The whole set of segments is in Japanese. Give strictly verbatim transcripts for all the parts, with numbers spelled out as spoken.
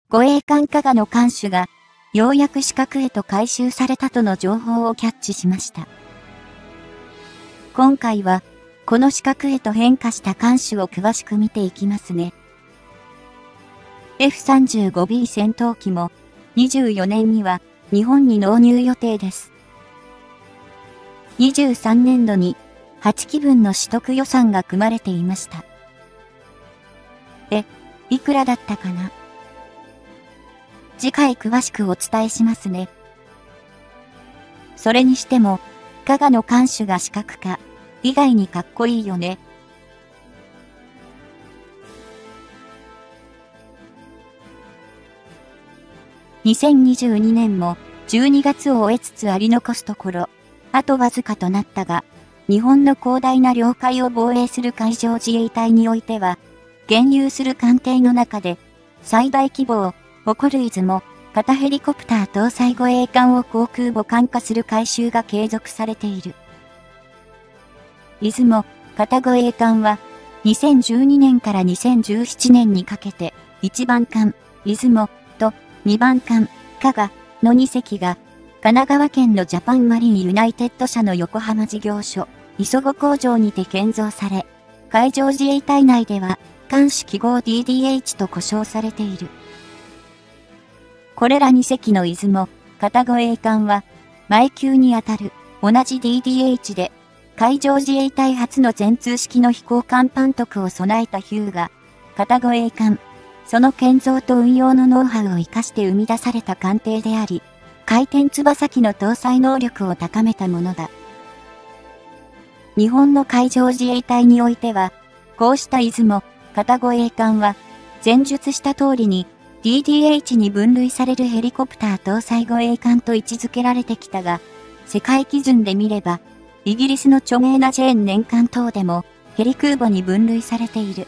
護衛艦加賀の艦首が、ようやく四角へと回収されたとの情報をキャッチしました。今回は、この四角へと変化した艦首を詳しく見ていきますね。エフさんじゅうごビー 戦闘機も、にじゅうよねんには日本に納入予定です。にじゅうさんねんどにはちきぶんの取得予算が組まれていました。え、いくらだったかな？次回詳しくお伝えしますね。それにしても、加賀の艦首が四角か、意外にかっこいいよね。にせんにじゅうにねんもじゅうにがつを終えつつあり残すところ、あとわずかとなったが、日本の広大な領海を防衛する海上自衛隊においては、現有する艦艇の中で、最大規模を誇る出雲、型ヘリコプター搭載護衛艦を航空母艦化する改修が継続されている。出雲、型護衛艦は、にせんじゅうにねんからにせんじゅうななねんにかけて、いちばん艦、出雲とにばん艦、加賀のにせきが、神奈川県のジャパンマリンユナイテッド社の横浜事業所、磯子工場にて建造され、海上自衛隊内では、艦首記号 ディーディーエイチ と呼称されている。これらにせきの出雲、型護衛艦は、前級にあたる、同じ ディーディーエイチ で、海上自衛隊初の全通式の飛行艦パントクを備えたヒューガ、型護衛艦、その建造と運用のノウハウを生かして生み出された艦艇であり、回転翼機の搭載能力を高めたものだ。日本の海上自衛隊においては、こうした出雲、型護衛艦は、前述した通りに ディーディーエイチ に分類されるヘリコプター搭載護衛艦と位置づけられてきたが、世界基準で見れば、イギリスの著名なジェーン年間等でもヘリ空母に分類されている。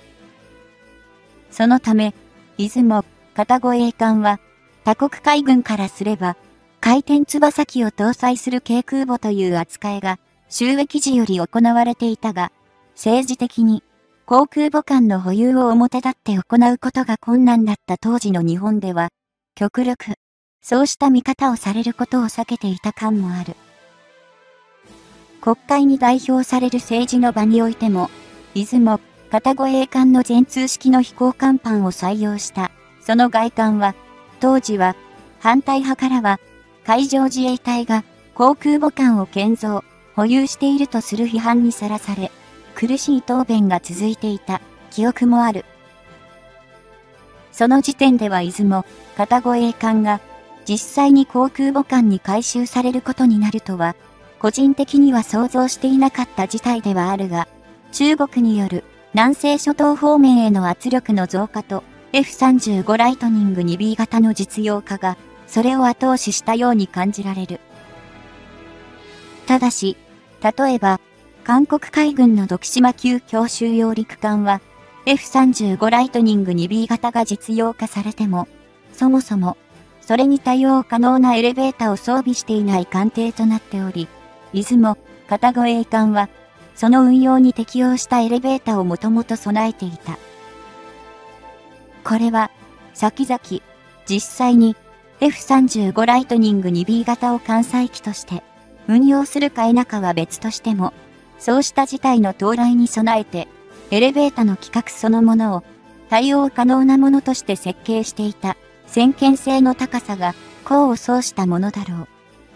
そのため、出雲、型護衛艦は、他国海軍からすれば、回転翼機を搭載する軽空母という扱いが、収益時より行われていたが、政治的に、航空母艦の保有を表立って行うことが困難だった当時の日本では、極力、そうした見方をされることを避けていた感もある。国会に代表される政治の場においても、出雲、型護衛艦の全通式の飛行甲板を採用した、その外観は、当時は、反対派からは、海上自衛隊が航空母艦を建造、保有しているとする批判にさらされ、苦しい答弁が続いていた記憶もある。その時点では出雲、型護衛艦が実際に航空母艦に改修されることになるとは、個人的には想像していなかった事態ではあるが、中国による南西諸島方面への圧力の増加と エフさんじゅうご ライトニング にビー 型の実用化が、それを後押ししたように感じられる。ただし、例えば、韓国海軍の徳島級強襲揚陸艦は、エフさんじゅうご ライトニング にビー 型が実用化されても、そもそも、それに対応可能なエレベータを装備していない艦艇となっており、出雲、型護衛艦は、その運用に適応したエレベータをもともと備えていた。これは、先々、実際に、エフさんじゅうご ライトニング にビー 型を艦載機として、運用するか否かは別としても、そうした事態の到来に備えて、エレベータの規格そのものを対応可能なものとして設計していた先見性の高さが功を奏したものだろう。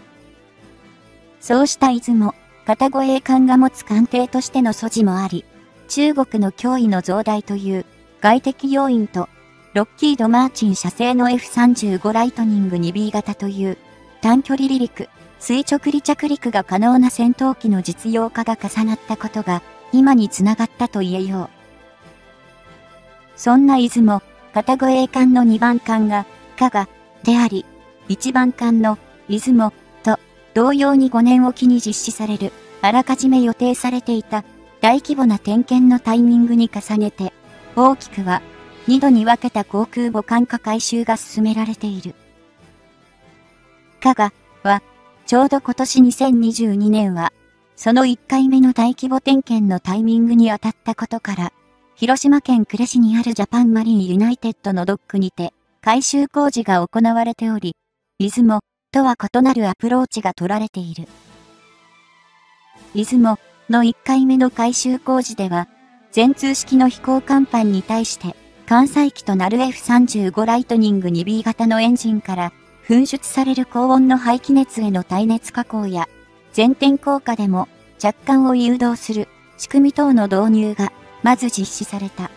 そうした出雲、型護衛艦が持つ艦艇としての素地もあり、中国の脅威の増大という外的要因と、ロッキード・マーチン社製の エフさんじゅうご ライトニング にビー 型という短距離離陸、垂直離着陸が可能な戦闘機の実用化が重なったことが今につながったと言えよう。そんな出雲、型護衛艦のにばん艦が加賀であり、いちばん艦の出雲と同様にごねんおきに実施されるあらかじめ予定されていた大規模な点検のタイミングに重ねて大きくはにどに分けた航空母艦化改修が進められている。加賀はちょうど今年にせんにじゅうにねんはそのいっかいめの大規模点検のタイミングに当たったことから、広島県呉市にあるジャパンマリンユナイテッドのドックにて改修工事が行われており、出雲とは異なるアプローチが取られている。出雲のいっかいめの改修工事では、全通式の飛行甲板に対して、艦載機となる エフさんじゅうご ライトニング にビー 型のエンジンから噴出される高温の排気熱への耐熱加工や、前転降下でも着艦を誘導する仕組み等の導入がまず実施された。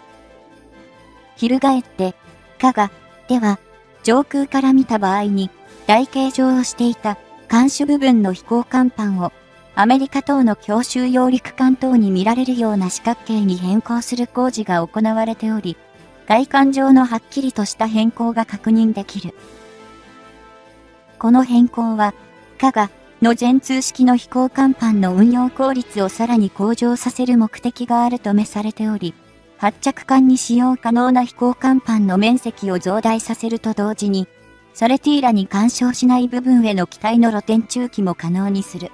翻って、加賀では上空から見た場合に台形状をしていた艦首部分の飛行甲板をアメリカ等の強襲揚陸艦等に見られるような四角形に変更する工事が行われており、外観上のはっきりとした変更が確認できる。この変更は、加賀の全通式の飛行甲板の運用効率をさらに向上させる目的があるとめされており、発着艦に使用可能な飛行甲板の面積を増大させると同時に、ソレティーラに干渉しない部分への機体の露天駐機も可能にする。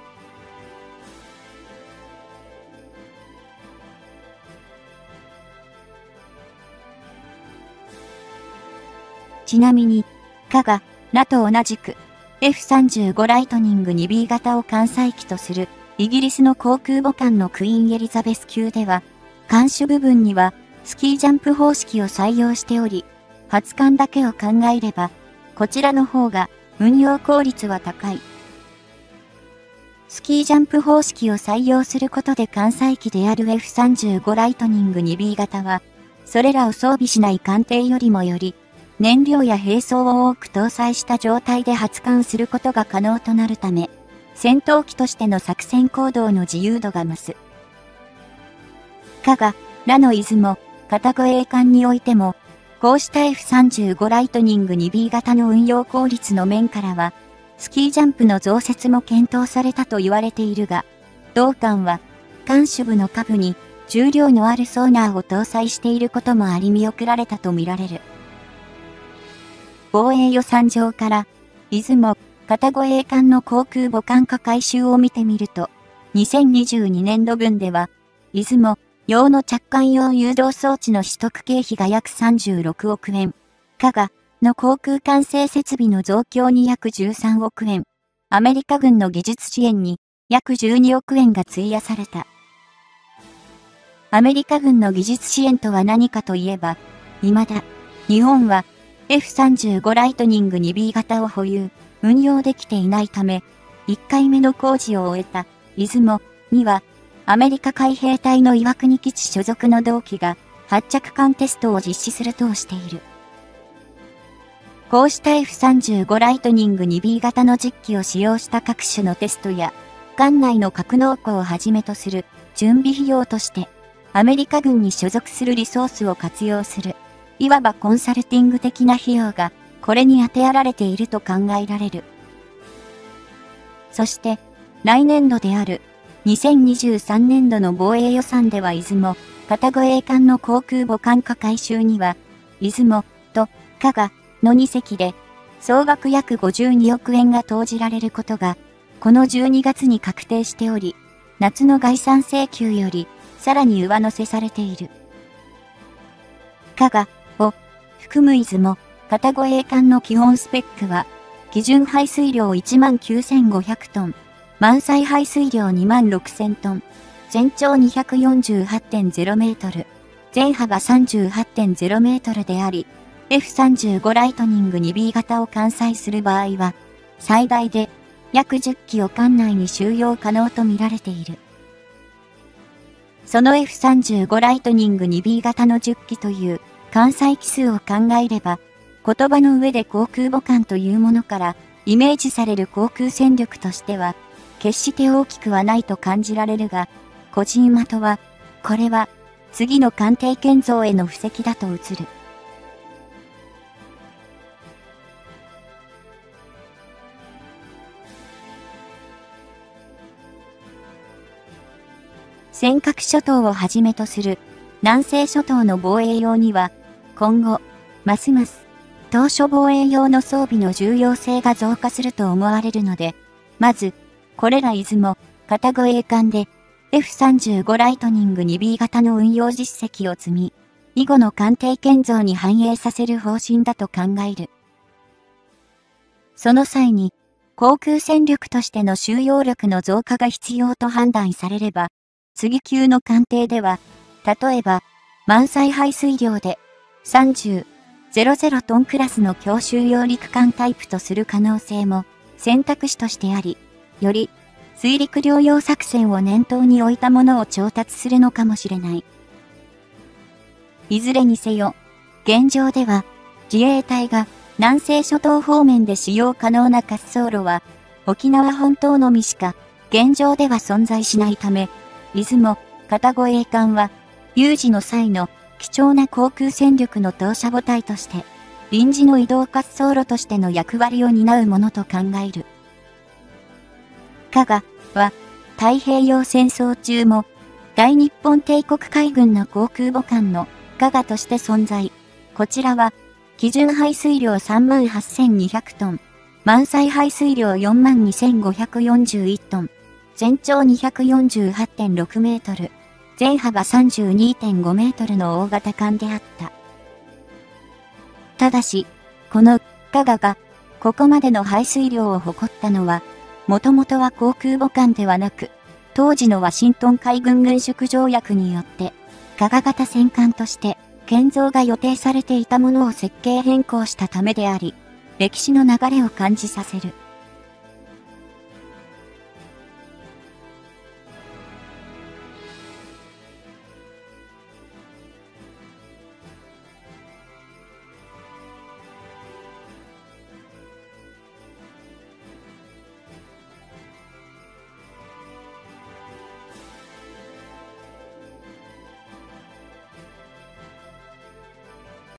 ちなみに、加賀、らと同じく エフさんじゅうご ライトニング にビー 型を艦載機とするイギリスの航空母艦のクイーンエリザベス級では、艦首部分にはスキージャンプ方式を採用しており、発艦だけを考えれば、こちらの方が運用効率は高い。スキージャンプ方式を採用することで艦載機である エフさんじゅうご ライトニング にビー 型は、それらを装備しない艦艇よりもより、燃料や兵装を多く搭載した状態で発艦することが可能となるため、戦闘機としての作戦行動の自由度が増す。加賀、らの出雲、片越栄艦においても、こうした エフさんじゅうご ライトニング にビー 型の運用効率の面からは、スキージャンプの増設も検討されたと言われているが、同艦は、艦首部の下部に重量のあるソーナーを搭載していることもあり見送られたとみられる。防衛予算上から、出雲、片越栄艦の航空母艦化改修を見てみると、にせんにじゅうにねんどぶんでは、出雲、用の着艦用誘導装置の取得経費が約さんじゅうろくおくえん、加賀の航空管制設備の増強に約じゅうさんおくえん、アメリカ軍の技術支援に約じゅうにおくえんが費やされた。アメリカ軍の技術支援とは何かといえば、未だ、日本は、エフさんじゅうご ライトニング にビー 型を保有、運用できていないため、いっかいめの工事を終えた、出雲には、アメリカ海兵隊の岩国基地所属の同機が、発着艦テストを実施するとしている。こうした エフさんじゅうご ライトニング にビー 型の実機を使用した各種のテストや、艦内の格納庫をはじめとする準備費用として、アメリカ軍に所属するリソースを活用する。いわばコンサルティング的な費用がこれに当てやられていると考えられる。そして来年度であるにせんにじゅうさんねんどの防衛予算では出雲、片越栄艦の航空母艦化改修には出雲と加賀のにせきで総額約ごじゅうにおくえんが投じられることがこのじゅうにがつに確定しており、夏の概算請求よりさらに上乗せされている。加賀を含む出雲、片越栄艦の基本スペックは、基準排水量 いちまんきゅうせんごひゃくトン、満載排水量 にまんろくせんトン、全長 にひゃくよんじゅうはちてんゼロメートル、全幅 さんじゅうはちてんゼロメートルであり、エフさんじゅうご ライトニング にビー 型を艦載する場合は、最大で約じゅっきを艦内に収容可能とみられている。その エフさんじゅうご ライトニング にビー 型のじゅっきという艦載機数を考えれば、言葉の上で航空母艦というものからイメージされる航空戦力としては、決して大きくはないと感じられるが、個人的は、これは次の艦艇建造への布石だと映る。尖閣諸島をはじめとする南西諸島の防衛用には、今後、ますます、島嶼防衛用の装備の重要性が増加すると思われるので、まず、これら出雲、片越栄艦で、エフさんじゅうご ライトニング にビー 型の運用実績を積み、 以後の艦艇建造に反映させる方針だと考える。その際に、航空戦力としての収容力の増加が必要と判断されれば、次級の艦艇では、例えば、満載排水量でさんじゅう、ゼロゼロトンクラスの強襲揚陸艦タイプとする可能性も選択肢としてあり、より水陸両用作戦を念頭に置いたものを調達するのかもしれない。いずれにせよ、現状では自衛隊が南西諸島方面で使用可能な滑走路は沖縄本島のみしか現状では存在しないため、出雲、片越栄艦は有事の際の貴重な航空戦力の投射母体として臨時の移動滑走路としての役割を担うものと考える。加賀は太平洋戦争中も大日本帝国海軍の航空母艦の加賀として存在。こちらは基準排水量 さんまんはっせんにひゃく トン、満載排水量 よんまんにせんごひゃくよんじゅういち トン、全長 にひゃくよんじゅうはちてんろく メートル、全幅 さんじゅうにてんご メートルの大型艦であった。ただし、この加賀がここまでの排水量を誇ったのは、もともとは航空母艦ではなく、当時のワシントン海軍軍縮条約によって、加賀型戦艦として建造が予定されていたものを設計変更したためであり、歴史の流れを感じさせる。